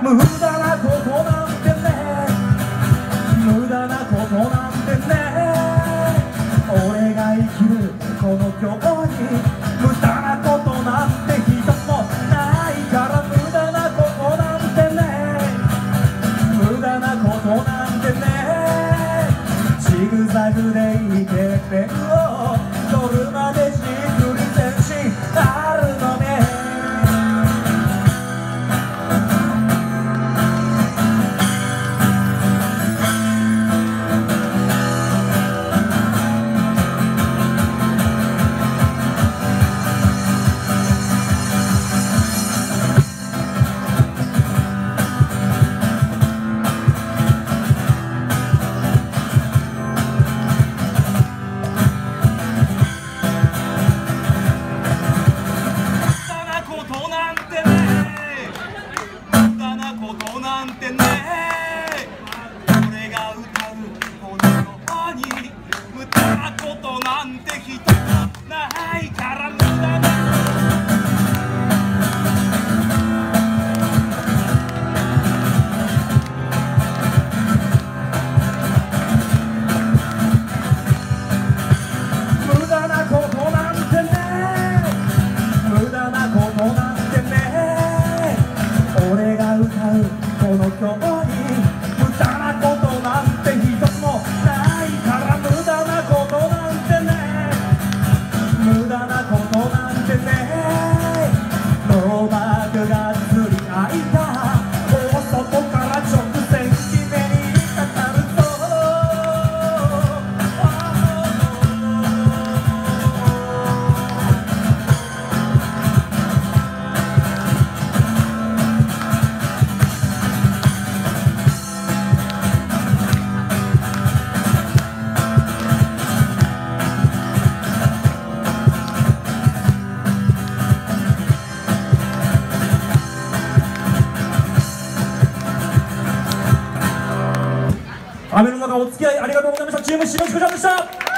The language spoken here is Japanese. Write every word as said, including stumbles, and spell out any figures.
無駄なことなんてね、無駄なことなんてね、俺が生きるこの今日に無駄なことなんて一つもないから、無駄なことなんてね、無駄なことなんてね、ジグザグでいいてっぺんを取るまでじっくり前進あるのね。なんてね、俺が歌うこのように無駄なことなんて一つないから、無駄な無駄なことなんてね、無駄なことなんてね、俺が歌うこの今日に無駄なことなんて一つもないから、無駄なことなんてね、無駄なことなんてね、ノーマークがつり開いた大外から直線決めにかかると、雨の中お付き合いありがとうございました。チームしのちこちゃんでした。